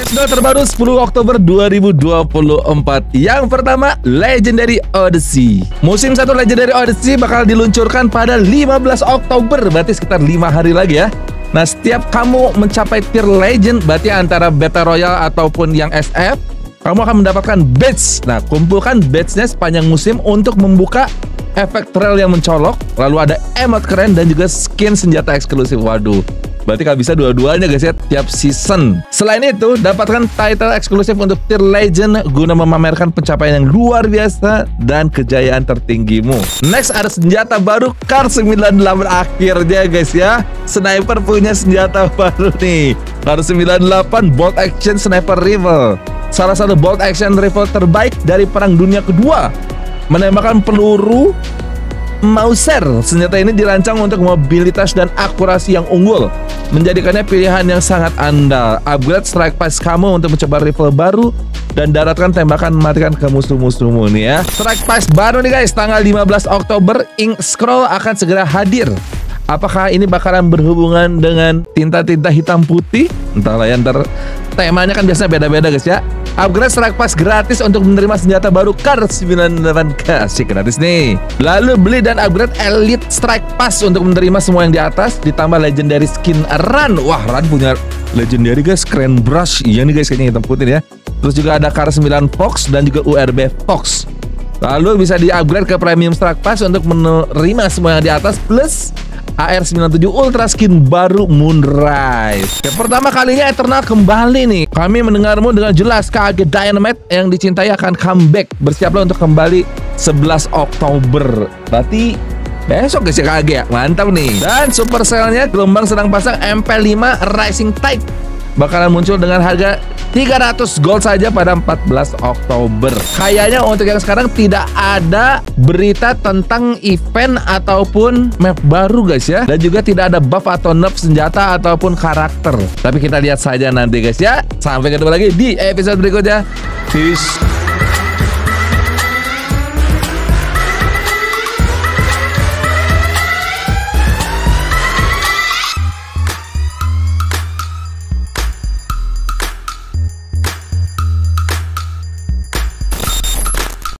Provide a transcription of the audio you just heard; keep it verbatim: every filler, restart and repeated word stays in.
Patch terbaru sepuluh Oktober dua ribu dua puluh empat. Yang pertama, Legendary Odyssey. Musim satu Legendary Odyssey bakal diluncurkan pada lima belas Oktober, berarti sekitar lima hari lagi ya. Nah, setiap kamu mencapai tier Legend, berarti antara Battle Royale ataupun yang S F, kamu akan mendapatkan badge. Nah, kumpulkan badge-nya sepanjang musim untuk membuka efek trail yang mencolok, lalu ada emote keren dan juga skin senjata eksklusif. Waduh, berarti kalau bisa dua-duanya guys ya, tiap season. Selain itu, dapatkan title eksklusif untuk tier Legend guna memamerkan pencapaian yang luar biasa dan kejayaan tertinggimu. Next, ada senjata baru Kar sembilan puluh delapan akhirnya guys ya. Sniper punya senjata baru nih. Kar sembilan puluh delapan Bolt Action Sniper Rifle. Salah satu bolt action rifle terbaik dari Perang Dunia Kedua. Menembakkan peluru Mauser. Senjata ini dirancang untuk mobilitas dan akurasi yang unggul, menjadikannya pilihan yang sangat andal. Upgrade strike pass kamu untuk mencoba rifle baru dan daratkan tembakan mematikan ke musuh-musuhmu nih ya. Strike pass baru nih guys, tanggal lima belas Oktober Ink Scroll akan segera hadir. Apakah ini bakalan berhubungan dengan tinta-tinta hitam putih? Entahlah ya, ntar temanya kan biasanya beda-beda guys ya. Upgrade strike pass gratis untuk menerima senjata baru Kar sembilan puluh delapan K. Sih gratis nih. Lalu beli dan upgrade Elite Strike Pass untuk menerima semua yang di atas, ditambah Legendary Skin Run. Wah, Run punya Legendary guys, keren brush. Iya nih guys, kayaknya hitam putih ya. Terus juga ada Kar sembilan Fox dan juga U R B Fox. Lalu bisa di-upgrade ke Premium Strike Pass untuk menerima semua yang di atas, plus A R sembilan puluh tujuh Ultra Skin baru Moonrise. Ya, pertama kalinya Eternal kembali nih. Kami mendengarmu dengan jelas. K A G Dynamite yang dicintai akan comeback. Bersiaplah untuk kembali sebelas Oktober. Berarti besok guys ya K A G ya. Mantap nih. Dan Supercell-nya gelombang sedang pasang M P lima Rising Tide bakalan muncul dengan harga tiga ratus gold saja pada empat belas Oktober. Kayaknya untuk yang sekarang tidak ada berita tentang event ataupun map baru guys ya. Dan juga tidak ada buff atau nerf senjata ataupun karakter. Tapi kita lihat saja nanti guys ya. Sampai ketemu lagi di episode berikutnya. Peace.